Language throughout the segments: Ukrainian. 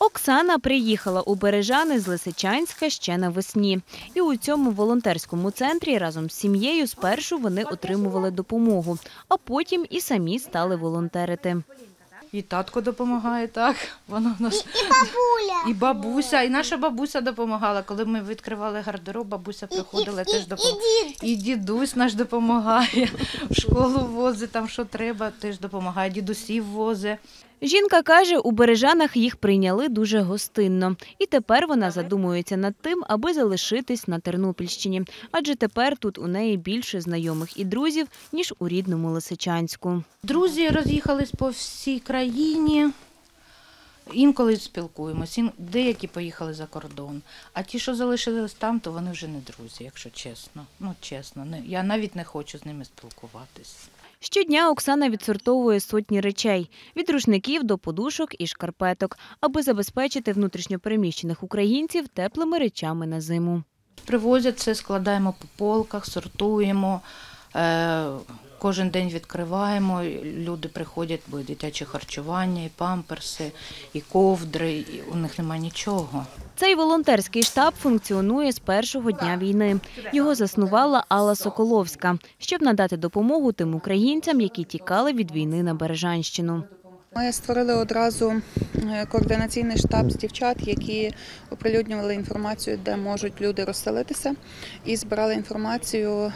Оксана приїхала у Бережани з Лисичанська ще навесні. І у цьому волонтерському центрі разом з сім'єю спершу вони отримували допомогу, а потім і самі стали волонтерити. І татко допомагає, так. Воно в нас... І бабуля. І бабуся, і наша бабуся допомагала. Коли ми відкривали гардероб, бабуся приходила, теж допомагала. І дідусь наш допомагає, в школу возить, там що треба, теж допомагає, дідусів возить. Жінка каже, у Бережанах їх прийняли дуже гостинно. І тепер вона задумується над тим, аби залишитись на Тернопільщині. Адже тепер тут у неї більше знайомих і друзів, ніж у рідному Лисичанську. Друзі роз'їхались по всій країні. Інколи спілкуємось, деякі поїхали за кордон. А ті, що залишились там, то вони вже не друзі, якщо чесно. Ну, чесно, я навіть не хочу з ними спілкуватись. Щодня Оксана відсортовує сотні речей – від рушників до подушок і шкарпеток, аби забезпечити внутрішньо переміщених українців теплими речами на зиму. Привозять це, складаємо по полках, сортуємо, кожен день відкриваємо, люди приходять, бо дитяче харчування, і памперси, і ковдри, і у них немає нічого. Цей волонтерський штаб функціонує з першого дня війни. Його заснувала Алла Соколовська, щоб надати допомогу тим українцям, які тікали від війни на Бережанщину. Ми створили одразу координаційний штаб з дівчат, які оприлюднювали інформацію, де можуть люди розселитися, і збирали інформацію,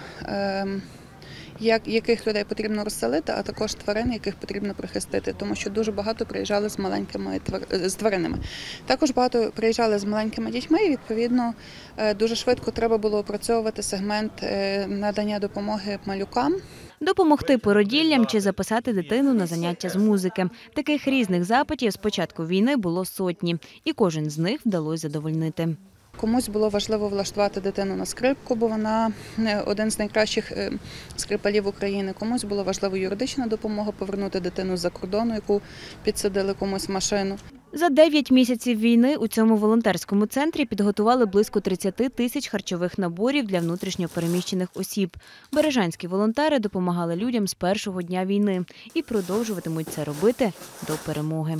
яких людей потрібно розселити, а також тварин, яких потрібно прихистити, тому що дуже багато приїжджали з тваринами. Також багато приїжджали з маленькими дітьми і, відповідно, дуже швидко треба було опрацьовувати сегмент надання допомоги малюкам. Допомогти породіллям чи записати дитину на заняття з музики. Таких різних запитів з початку війни було сотні, і кожен з них вдалося задовольнити. Комусь було важливо влаштувати дитину на скрипку, бо вона один з найкращих скрипалів України. Комусь було важливо юридична допомога, повернути дитину з-за кордону, яку підсадили комусь в машину. За 9 місяців війни у цьому волонтерському центрі підготували близько 30 тисяч харчових наборів для внутрішньо переміщених осіб. Бережанські волонтери допомагали людям з першого дня війни і продовжуватимуть це робити до перемоги.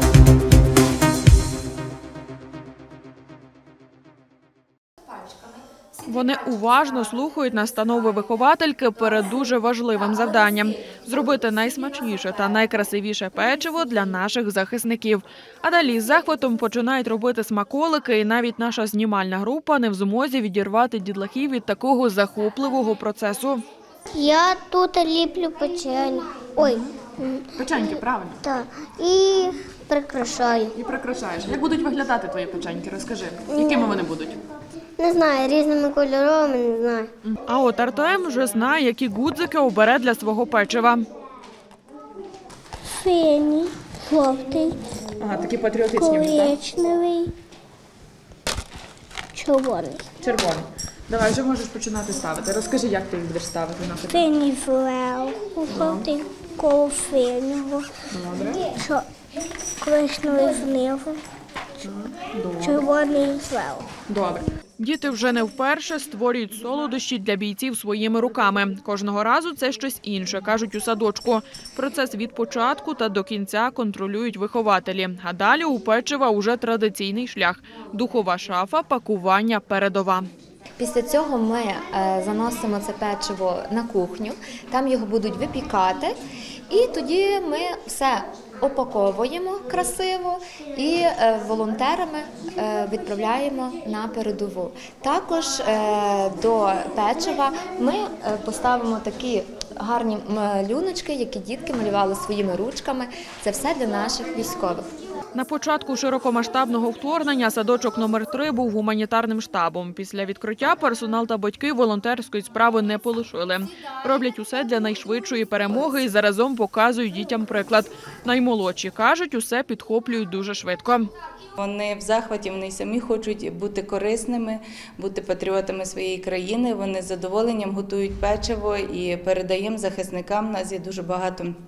Вони уважно слухають настанови виховательки перед дуже важливим завданням – зробити найсмачніше та найкрасивіше печиво для наших захисників. А далі з захватом починають робити смаколики, і навіть наша знімальна група не в змозі відірвати дітлахів від такого захопливого процесу. Я тут ліплю печень. Ой. Печеньки, правильно? Так. І прикрашаю. І прикрашаєш. Як будуть виглядати твої печеньки? Розкажи. Якими вони будуть? Не знаю, різними кольоровими, не знаю. А от Артем вже знає, які гудзики обере для свого печива. Синій, жовтий, Ага, такі патріотичні. коричневий, червоний. Червоний. Давай, вже можеш починати ставити. Розкажи, як ти їх будеш ставити на фото. Синій зверху, жовтий коло синього, коричневий знизу, червоний зверху. Добре. Діти вже не вперше створюють солодощі для бійців своїми руками. Кожного разу це щось інше, кажуть у садочку. Процес від початку та до кінця контролюють вихователі. А далі у печива уже традиційний шлях – духова шафа, пакування, передова. Після цього ми заносимо це печиво на кухню, там його будуть випікати, і тоді ми все опаковуємо красиво і волонтерами відправляємо на передову. Також до печива ми поставимо такі гарні малюночки, які дітки малювали своїми ручками. Це все для наших військових. На початку широкомасштабного вторгнення садочок номер 3 був гуманітарним штабом. Після відкриття персонал та батьки волонтерської справи не полишили. Роблять усе для найшвидшої перемоги і заразом показують дітям приклад. Наймолодші кажуть, усе підхоплюють дуже швидко. Вони в захваті, вони самі хочуть бути корисними, бути патріотами своєї країни. Вони з задоволенням готують печиво і передаємо захисникам. У нас є дуже багато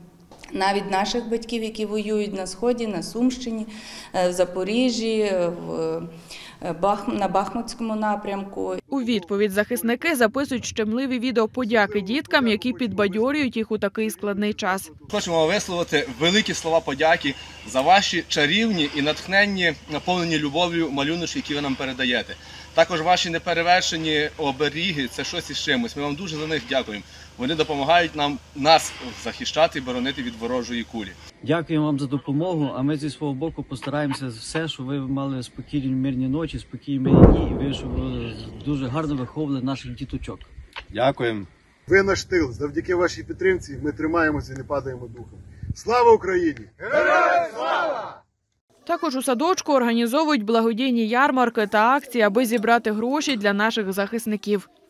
навіть наших батьків, які воюють на Сході, на Сумщині, в Запоріжжі, на Бахмутському напрямку. У відповідь захисники записують щемливі відео подяки діткам, які підбадьорюють їх у такий складний час. Хочемо висловити великі слова подяки за ваші чарівні і натхненні, наповнені любов'ю малюночки, які ви нам передаєте. Також ваші неперевершені оберіги – це щось із чимось. Ми вам дуже за них дякуємо. Вони допомагають нас захищати і боронити від ворожої кулі. Дякуємо вам за допомогу, а ми зі свого боку постараємося все, щоб ви мали спокійні мирні ночі, спокійні мирні дні, і ви щоб дуже гарно виховували наших діточок. Дякуємо. Ви наш тил. Завдяки вашій підтримці ми тримаємося і не падаємо духом. Слава Україні! Героям слава! Також у садочку організовують благодійні ярмарки та акції, аби зібрати гроші для наших захисників.